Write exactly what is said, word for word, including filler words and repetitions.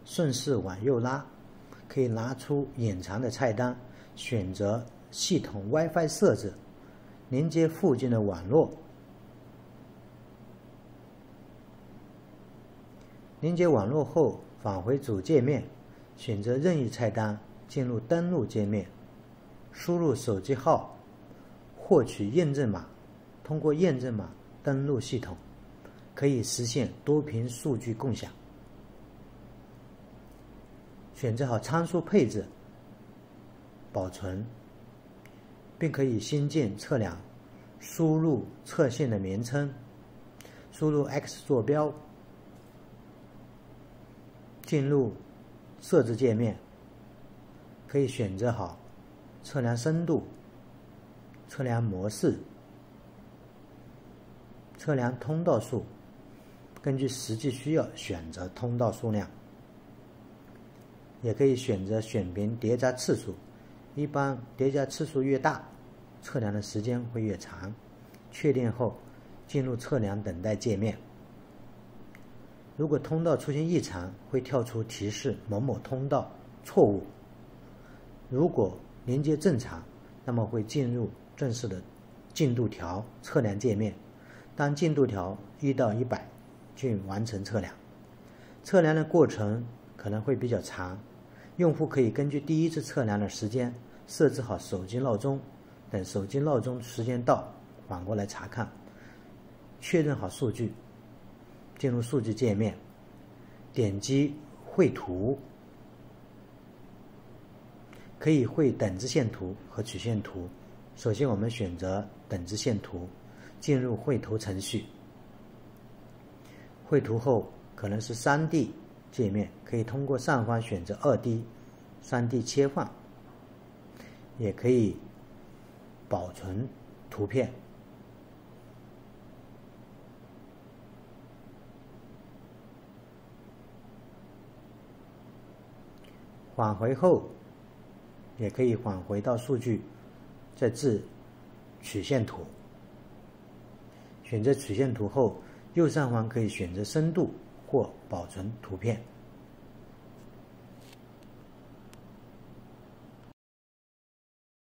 顺势往右拉，可以拿出隐藏的菜单，选择系统 WiFi 设置，连接附近的网络。连接网络后，返回主界面，选择任意菜单，进入登录界面，输入手机号，获取验证码，通过验证码登录系统，可以实现多屏数据共享。选择好参数配置，保存，并可以新建测量，输入测线的名称，输入 X 坐标，进入设置界面，可以选择好测量深度、测量模式、测量通道数，根据实际需要选择通道数量，也可以选择选屏叠加次数，一般叠加次数越大，测量的时间会越长。确定后，进入测量等待界面。如果通道出现异常，会跳出提示某某通道错误。如果连接正常，那么会进入正式的进度条测量界面。当进度条一到一百，均完成测量。测量的过程可能会比较长，用户可以根据第一次测量的时间设置好手机闹钟，等手机闹钟时间到，反过来查看，确认好数据。进入数据界面，点击绘图，可以绘等支线图和曲线图。首先我们选择等支线图，进入绘图程序。绘图后可能是 三 D 界面，可以通过上方选择 二 D、三 D 切换，也可以保存图片。返回后，也可以返回到数据，再置曲线图。选择曲线图后，右上方可以选择深度或保存图片。